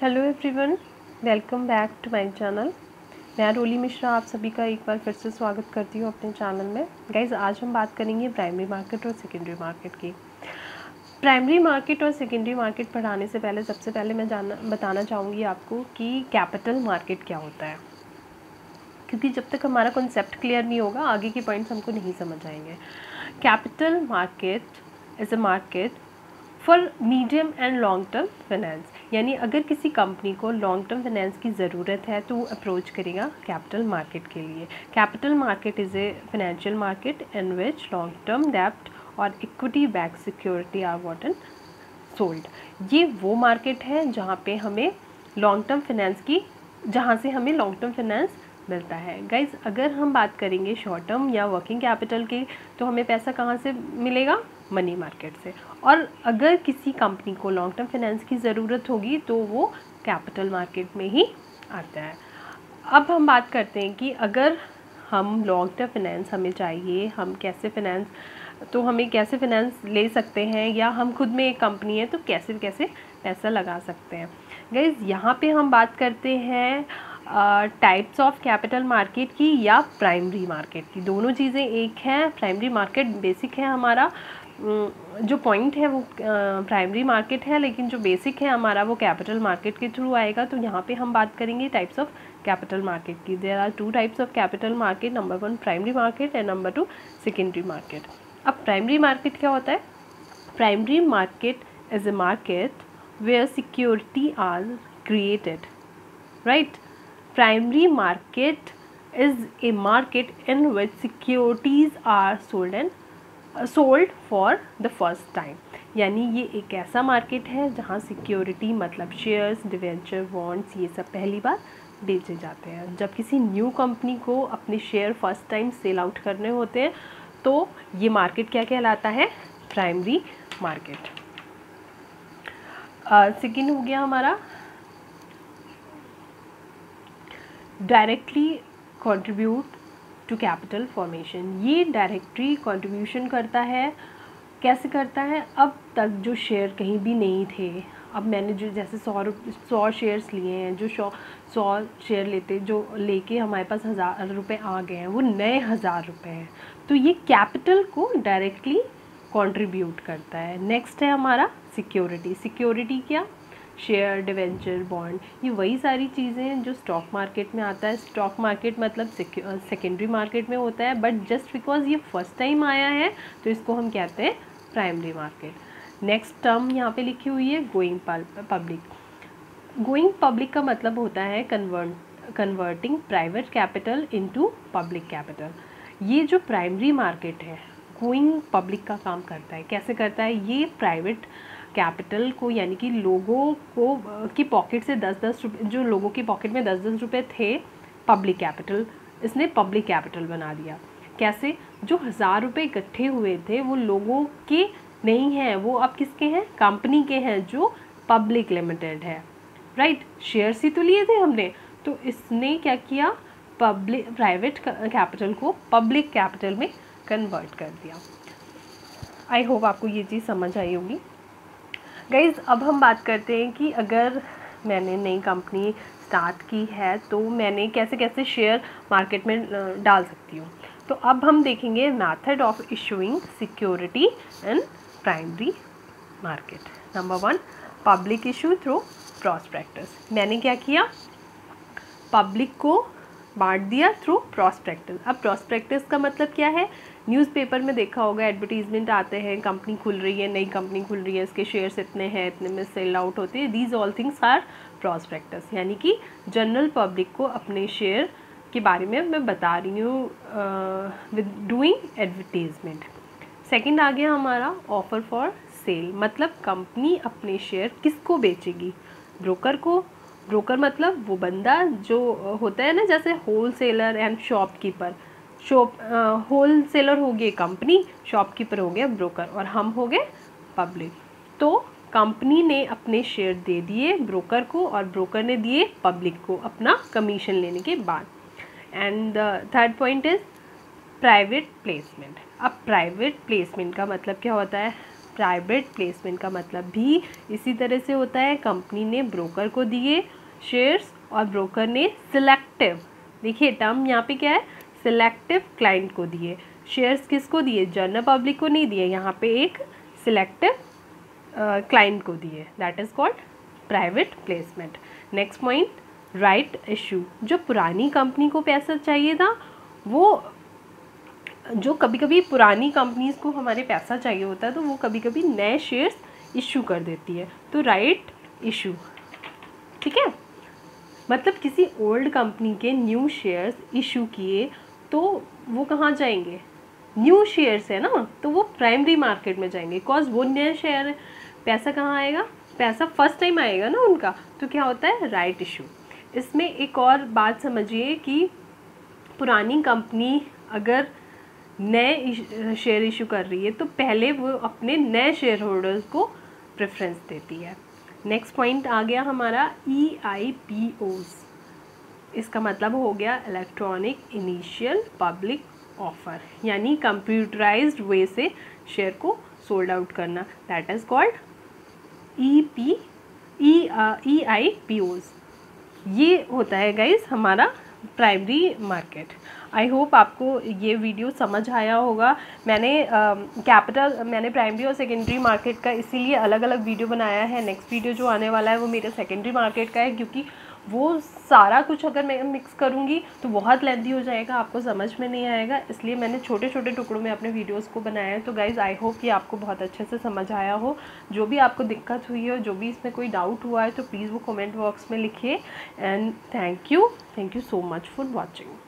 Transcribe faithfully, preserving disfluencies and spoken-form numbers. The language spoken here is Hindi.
Hello everyone, welcome back to my channel. मैं रोली मिश्रा आप सभी का एक बार फिर से स्वागत करती हूँ अपने चैनल में। गाइज, आज हम बात करेंगे प्राइमरी मार्केट और सेकेंडरी मार्केट की। प्राइमरी मार्केट और सेकेंडरी मार्केट पढ़ाने से पहले सबसे पहले मैं जानना बताना चाहूँगी आपको कि कैपिटल मार्केट क्या होता है, क्योंकि जब तक हमारा कॉन्सेप्ट क्लियर नहीं होगा आगे के पॉइंट्स हमको नहीं समझ आएंगे। Capital market is a market for medium and long term finance, यानी अगर किसी कंपनी को लॉन्ग टर्म फाइनेंस की ज़रूरत है तो वो अप्रोच करेगा कैपिटल मार्केट के लिए। Capital market is a financial market in which long term डेब्ट और equity back security are bought and sold. ये वो मार्केट है जहाँ पे हमें लॉन्ग टर्म फाइनेंस की जहाँ से हमें लॉन्ग टर्म फाइनेंस मिलता है। गाइज, अगर हम बात करेंगे शॉर्ट टर्म या वर्किंग कैपिटल की तो हमें पैसा कहाँ से मिलेगा? मनी मार्केट से। और अगर किसी कंपनी को लॉन्ग टर्म फाइनेंस की ज़रूरत होगी तो वो कैपिटल मार्केट में ही आता है। अब हम बात करते हैं कि अगर हम लॉन्ग टर्म फाइनेंस हमें चाहिए, हम कैसे फाइनेंस तो हमें कैसे फाइनेंस ले सकते हैं, या हम खुद में एक कंपनी है तो कैसे कैसे पैसा लगा सकते हैं। गाइज, यहाँ पे हम बात करते हैं टाइप्स ऑफ कैपिटल मार्केट की या प्राइमरी मार्केट की। दोनों चीज़ें एक हैं। प्राइमरी मार्केट बेसिक है हमारा, जो पॉइंट है वो प्राइमरी मार्केट है, लेकिन जो बेसिक है हमारा वो कैपिटल मार्केट के थ्रू आएगा। तो यहाँ पे हम बात करेंगे टाइप्स ऑफ कैपिटल मार्केट की। There are two types of capital market, number one primary market and number two secondary market. अब प्राइमरी मार्केट क्या होता है? Primary market is a market where security are created, right? Primary market is a market in which securities are sold and uh, sold for the first time। यानी ये एक ऐसा मार्केट है जहाँ सिक्योरिटी मतलब शेयर्स, डिवेंचर, बॉन्ड्स ये सब पहली बार बेचे जाते हैं। जब किसी न्यू कंपनी को अपने share first time sell out करने होते हैं तो ये मार्केट क्या कहलाता है? Primary market. सेकेंड हो गया हमारा directly contribute to capital formation. ये डायरेक्टली कंट्रीब्यूशन करता है। कैसे करता है? अब तक जो शेयर कहीं भी नहीं थे, अब मैंने जो जैसे सौ सौ शेयर्स लिए हैं, जो सौ सौ शेयर लेते जो लेके हमारे पास हज़ार रुपये आ गए हैं, वो नए हज़ार रुपये हैं। तो ये कैपिटल को डायरेक्टली कंट्रीब्यूट करता है। नेक्स्ट है हमारा सिक्योरिटी। सिक्योरिटी क्या? शेयर, डिवेंचर, बॉन्ड, ये वही सारी चीज़ें हैं जो स्टॉक मार्केट में आता है। स्टॉक मार्केट मतलब सेकेंडरी मार्केट में होता है, बट जस्ट बिकॉज ये फर्स्ट टाइम आया है तो इसको हम कहते हैं प्राइमरी मार्केट। नेक्स्ट टर्म यहाँ पे लिखी हुई है गोइंग पब्लिक। गोइंग पब्लिक का मतलब होता है convert converting private capital into public capital. ये जो प्राइमरी मार्केट है गोइंग पब्लिक का काम करता है। कैसे करता है? ये प्राइवेट कैपिटल को, यानी कि लोगों को की पॉकेट से दस दस रुपये, जो लोगों की पॉकेट में दस दस रुपये थे, पब्लिक कैपिटल, इसने पब्लिक कैपिटल बना दिया। कैसे? जो हज़ार रुपये इकट्ठे हुए थे वो लोगों के नहीं हैं, वो अब किसके हैं? कंपनी के हैं जो पब्लिक लिमिटेड है, राइट? शेयर्स ही तो लिए थे हमने, तो इसने क्या किया? पब्लिक प्राइवेट कैपिटल को पब्लिक कैपिटल में कन्वर्ट कर दिया। आई होप आपको ये चीज़ समझ आई होगी। गाइज़, अब हम बात करते हैं कि अगर मैंने नई कंपनी स्टार्ट की है तो मैंने कैसे कैसे शेयर मार्केट में डाल सकती हूँ। तो अब हम देखेंगे method of issuing security in primary market. Number one, public issue through prospectus. मैंने क्या किया? पब्लिक को बांट दिया थ्रू प्रॉस्पेक्टस। अब प्रॉस्पेक्टस का मतलब क्या है? न्यूज़पेपर में देखा होगा, एडवर्टीजमेंट आते हैं, कंपनी खुल रही है, नई कंपनी खुल रही है, इसके शेयर्स इतने हैं, इतने में सेल आउट होते हैं। These all things are prospectus, यानी कि जनरल पब्लिक को अपने शेयर के बारे में मैं बता रही हूँ विद डूइंग एडवर्टीजमेंट। सेकंड आ गया हमारा ऑफर फॉर सेल, मतलब कंपनी अपने शेयर किसको बेचेगी? ब्रोकर को। ब्रोकर मतलब वो बंदा जो होता है ना, जैसे whole seller and shopkeeper. Shop whole seller हो गए कंपनी, शॉपकीपर हो गया ब्रोकर, और हम हो गए पब्लिक। तो कंपनी ने अपने शेयर दे दिए ब्रोकर को और ब्रोकर ने दिए पब्लिक को अपना कमीशन लेने के बाद। And third point is private placement. अब प्राइवेट प्लेसमेंट का मतलब क्या होता है? प्राइवेट प्लेसमेंट का मतलब भी इसी तरह से होता है, कंपनी ने ब्रोकर को दिए शेयर्स और ब्रोकर ने सिलेक्टिव, देखिए टर्म यहाँ पे क्या है, सिलेक्टिव क्लाइंट को दिए शेयर्स, किसको दिए, जनरल पब्लिक को नहीं दिए, यहाँ पे एक सिलेक्टिव क्लाइंट को दिए, that is called private placement. Next point, right issue, जो पुरानी कंपनी को पैसा चाहिए था, वो जो कभी कभी पुरानी कंपनीज़ को हमारे पैसा चाहिए होता है तो वो कभी कभी नए शेयर्स इशू कर देती है, तो राइट इशू, ठीक है, मतलब किसी ओल्ड कंपनी के न्यू शेयर्स इशू किए तो वो कहाँ जाएंगे, न्यू शेयर्स है ना, तो वो प्राइमरी मार्केट में जाएंगे, बिकॉज वो नए शेयर है, पैसा कहाँ आएगा, पैसा फर्स्ट टाइम आएगा ना उनका, तो क्या होता है, राइट इशू। इसमें एक और बात समझिए कि पुरानी कंपनी अगर नए शेयर इशू कर रही है तो पहले वो अपने नए शेयर होल्डर्स को प्रेफरेंस देती है। नेक्स्ट पॉइंट आ गया हमारा ई आई पी ओज़, इसका मतलब हो गया इलेक्ट्रॉनिक इनिशियल पब्लिक ऑफर, यानी कंप्यूटराइज्ड वे से शेयर को सोल्ड आउट करना, that is called E P E E I P Os. ये होता है गाइस हमारा प्राइमरी मार्केट। आई होप आपको ये वीडियो समझ आया होगा। मैंने कैपिटल uh, मैंने प्राइमरी और सेकेंडरी मार्केट का इसीलिए अलग अलग वीडियो बनाया है। नेक्स्ट वीडियो जो आने वाला है वो मेरे सेकेंडरी मार्केट का है, क्योंकि वो सारा कुछ अगर मैं मिक्स करूँगी तो बहुत लेंथी हो जाएगा, आपको समझ में नहीं आएगा, इसलिए मैंने छोटे छोटे टुकड़ों में अपने वीडियोस को बनाया है। तो गाइज़ आई होप कि आपको बहुत अच्छे से समझ आया हो। जो भी आपको दिक्कत हुई हो, जो भी इसमें कोई डाउट हुआ है तो प्लीज़ वो कमेंट बॉक्स में लिखिए। And thank you thank you so much for watching.